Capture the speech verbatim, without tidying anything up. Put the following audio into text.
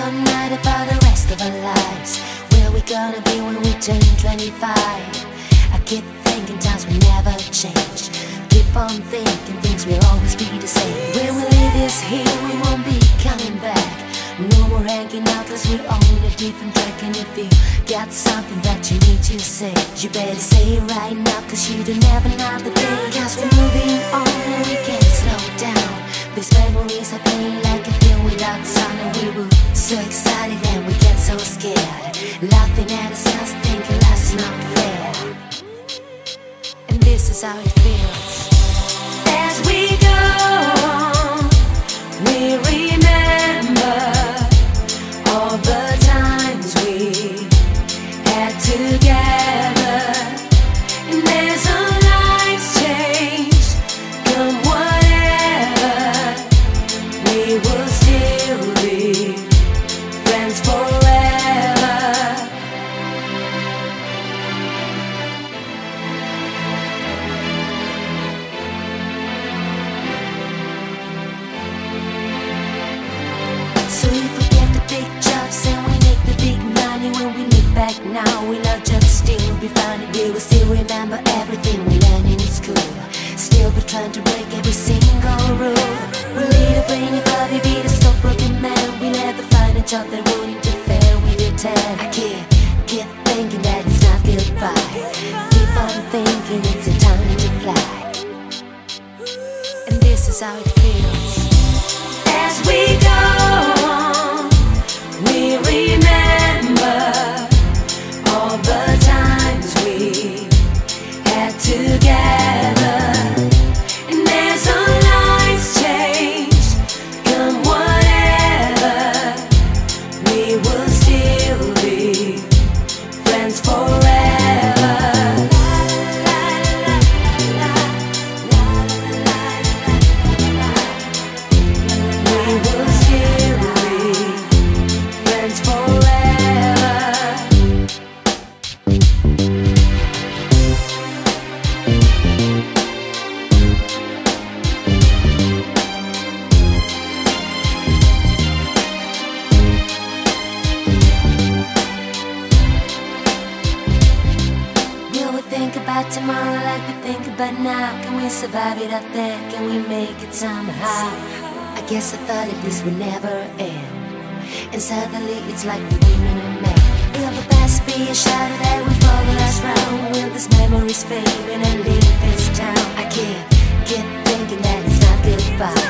one night about the rest of our lives. Where we gonna be when we turn twenty-five? I keep thinking times will never change. Keep on thinking things will always be the same. When we leave this here, we won't be coming back. No more hanging out, cause we're on a different track. And if you got something that you need to say, you better say it right now, cause you don't have another day. Cause we're moving on and we can't slow down. These memories are playing like a film without sound. And we were so excited and we get so scared, laughing at ourselves, thinking life's not fair. And this is how it feels. As we go on, we remember all the times we had together. And as our lives change, come whatever, we will still be friends forever. So if we get the big jobs and we make the big money, when we look back now, we'll not just still be funny. We will still remember everything we learned in school. Still be trying to break every single rule. We'll lead a brainy body, be the stockbroken man. We'll never find a job that won't interfere with your tan. I keep, keep thinking that it's not goodbye. Keep on thinking it's a time to fly. And this is how it feels. As we go on, we remember all the times we had together. And as our lives change, come whatever, we will still be friends forever. We will still be friends forever. Will we think about tomorrow like we think about now? Can we survive it out there? Can we make it somehow? I guess I thought that this would never end, and suddenly it's like we're women and men. Will the past be a shadow that will follow us round? Will these memories fade when I leave this town? I can't keep thinking that it's not goodbye.